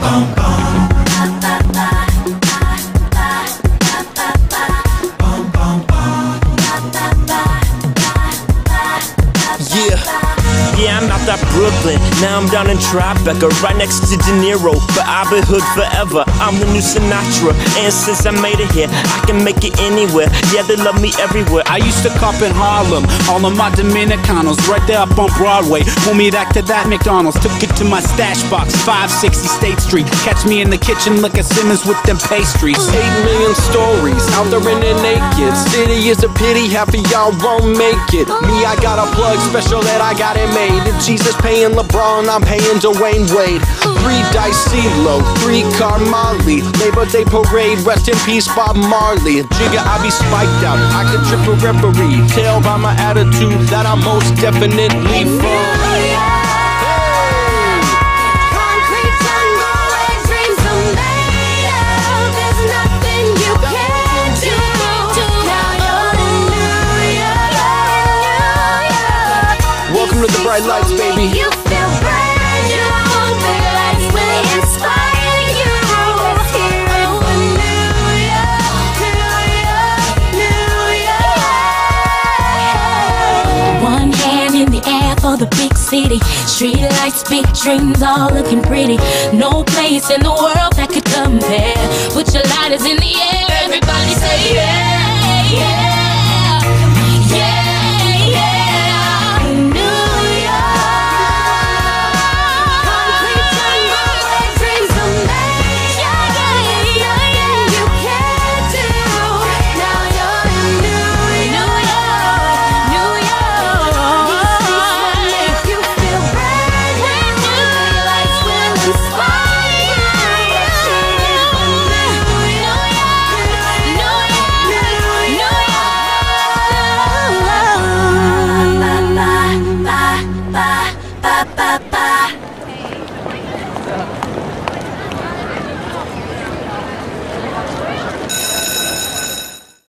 Yeah, I'm out that Brooklyn, now I'm down in Tribeca, right next to De Niro, but I've been hood forever. I'm the new Sinatra, and since I made it here, I can make it anywhere. Yeah, they love me everywhere. I used to cop in Harlem, all of my Dominicanos, right there up on Broadway. Pulled me back to that McDonald's, took it to my stash box, 560 State Street. Catch me in the kitchen, look at Simmons with them pastries. 8 million stories, out there in the naked. City is a pity, half of y'all won't make it. Me, I got a plug special that I got it made. If Jesus paying LeBron, I'm paying Dwayne Wade. 3 dice CeeLo, 3 car Molly. Labor Day parade, rest in peace Bob Marley. Jigga, I be spiked out, I can trip a referee. Tell by my attitude that I'm most definitely from. Welcome to the bright lights, baby. You feel brand new. The lights will inspire you. Let's hear it for New York, New York. One hand in the air for the big city. Street lights, big dreams, all looking pretty. No place in the world that could compare. Put your lighters in the air. Everybody say yeah, yeah, yeah.